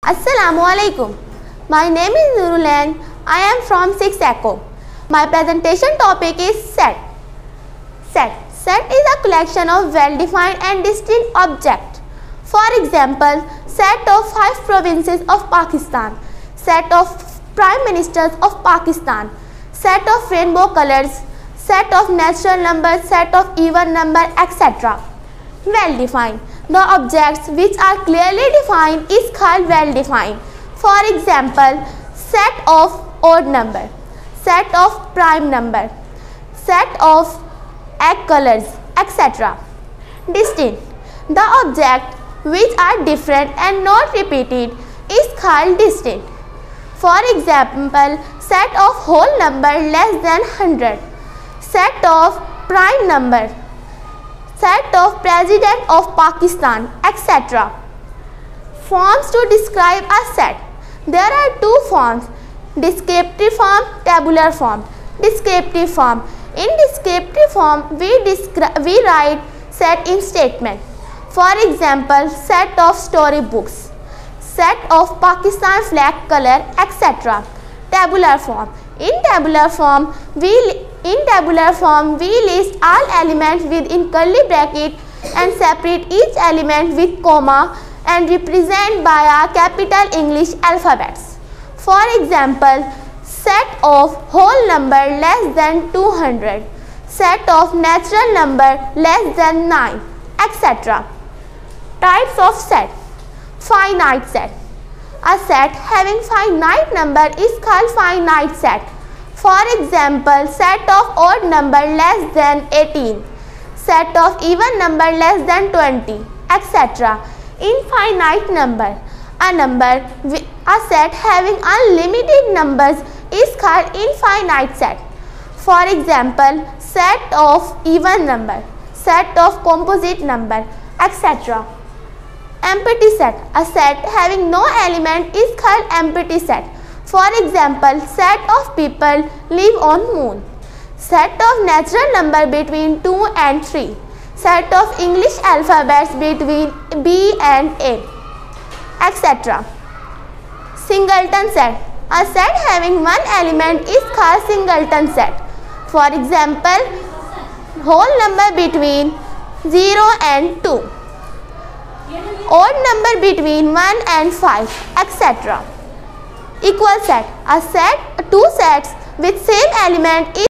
Assalamu alaikum. My name is Nurul and I am from 6 Echo. My presentation topic is set. Set is a collection of well-defined and distinct objects. For example, set of 5 provinces of Pakistan, set of prime ministers of Pakistan, set of rainbow colors, set of natural numbers, set of even number, etc. Well-defined. The objects which are clearly defined is called well-defined. For example, set of odd number, set of prime number, set of egg colors, etc. Distinct. The objects which are different and not repeated is called distinct. For example, set of whole number less than 100, set of prime number, set of President of Pakistan, etc. Forms to describe a set. There are 2 forms, descriptive form, tabular form. Descriptive form. In descriptive form, we write set in statement. For example, set of storybooks, set of Pakistan flag color, etc. Tabular form. In tabular form, we list all elements within curly bracket and separate each element with comma and represent by a capital English alphabets. For example, set of whole number less than 200, set of natural number less than 9, etc. Types of set. Finite set. A set having finite number is called finite set. For example, set of odd number less than 18, set of even number less than 20, etc. Infinite number. A set having unlimited numbers is called infinite set. For example, set of even number, set of composite number, etc. Empty set. A set having no element is called empty set. For example, set of people live on moon. Set of natural number between 2 and 3. Set of English alphabets between B and A, etc. Singleton set. A set having one element is called singleton set. For example, whole number between 0 and 2. Odd number between 1 and 5, etc. Equal set. A set, 2 sets with same element is